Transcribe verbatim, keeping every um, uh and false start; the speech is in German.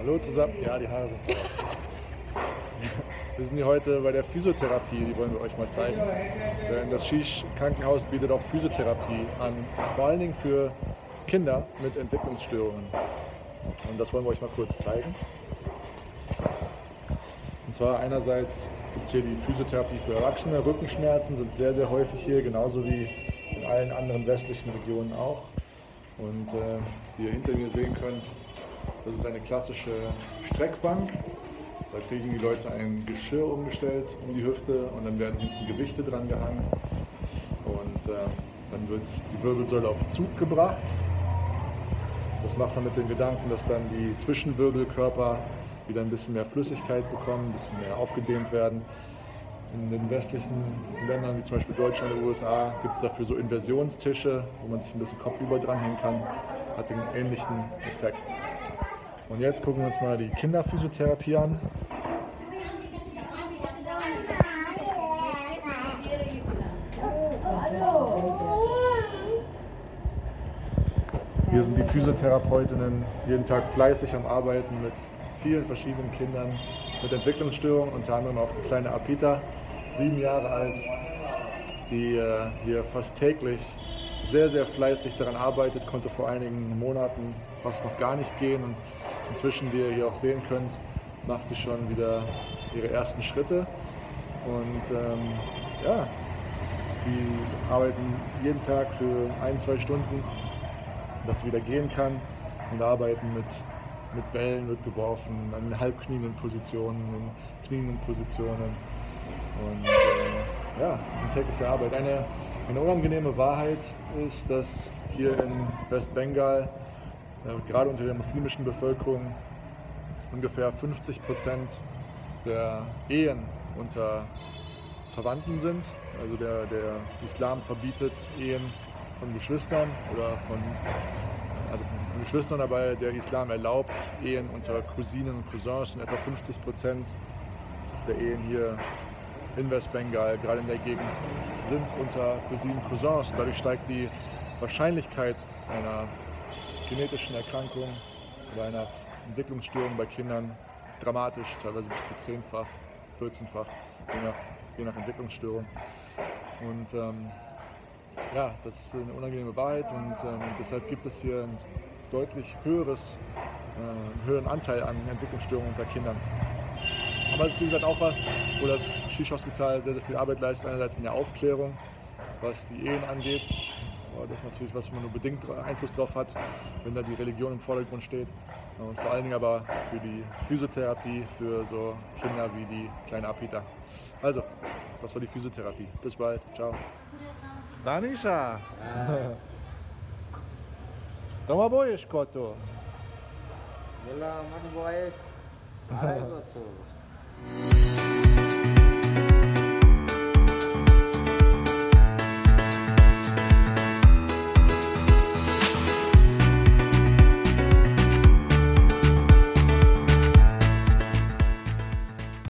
Hallo zusammen. Ja, die Haare sind raus. Wir sind hier heute bei der Physiotherapie, die wollen wir euch mal zeigen. Denn das Shish-Krankenhaus bietet auch Physiotherapie an, vor allen Dingen für Kinder mit Entwicklungsstörungen. Und das wollen wir euch mal kurz zeigen. Und zwar einerseits gibt es hier die Physiotherapie für Erwachsene. Rückenschmerzen sind sehr, sehr häufig hier, genauso wie in allen anderen westlichen Regionen auch. Und äh, wie ihr hinter mir sehen könnt, das ist eine klassische Streckbank. Da kriegen die Leute ein Geschirr umgestellt um die Hüfte und dann werden hinten Gewichte dran gehangen. Und äh, dann wird die Wirbelsäule auf Zug gebracht. Das macht man mit dem Gedanken, dass dann die Zwischenwirbelkörper wieder ein bisschen mehr Flüssigkeit bekommen, ein bisschen mehr aufgedehnt werden. In den westlichen Ländern, wie zum Beispiel Deutschland oder U S A, gibt es dafür so Inversionstische, wo man sich ein bisschen kopfüber dranhängen kann. Hat den ähnlichen Effekt. Und jetzt gucken wir uns mal die Kinderphysiotherapie an. Hier sind die Physiotherapeutinnen jeden Tag fleißig am Arbeiten mit vielen verschiedenen Kindern mit Entwicklungsstörungen, unter anderem auch die kleine Apita, sieben Jahre alt, die äh, hier fast täglich sehr, sehr fleißig daran arbeitet, konnte vor einigen Monaten fast noch gar nicht gehen und inzwischen, wie ihr hier auch sehen könnt, macht sie schon wieder ihre ersten Schritte und ähm, ja, die arbeiten jeden Tag für ein, zwei Stunden, dass sie wieder gehen kann und arbeiten mit, mit Bällen, wird geworfen, an halbknienden Positionen, in knienden Positionen und äh, ja, eine tägliche Arbeit. Eine, eine unangenehme Wahrheit ist, dass hier in Westbengal, äh, gerade unter der muslimischen Bevölkerung, ungefähr fünfzig Prozent der Ehen unter Verwandten sind. Also der, der Islam verbietet Ehen von Geschwistern oder von, also von, von Geschwistern, aber der Islam erlaubt Ehen unter Cousinen und Cousins. Und etwa fünfzig Prozent der Ehen hier in Westbengal, gerade in der Gegend, sind unter Cousinen und Cousins. Und dadurch steigt die Wahrscheinlichkeit einer genetischen Erkrankung oder einer Entwicklungsstörung bei Kindern dramatisch, teilweise bis zu zehnfach, vierzehnfach, je nach, je nach Entwicklungsstörung. Und ähm, ja, das ist eine unangenehme Wahrheit und ähm, deshalb gibt es hier ein deutlich höheres, äh, einen höheren Anteil an Entwicklungsstörungen unter Kindern. Aber es ist wie gesagt auch was, wo das Shish-Hospital sehr, sehr viel Arbeit leistet, einerseits in der Aufklärung, was die Ehen angeht. Aber das ist natürlich was, wo man nur bedingt Einfluss drauf hat, wenn da die Religion im Vordergrund steht. Und vor allen Dingen aber für die Physiotherapie für so Kinder wie die kleine Apita. Also, das war die Physiotherapie. Bis bald. Ciao. Tanisha! Toma boisz, kotu! Wala, ano boys? Ay,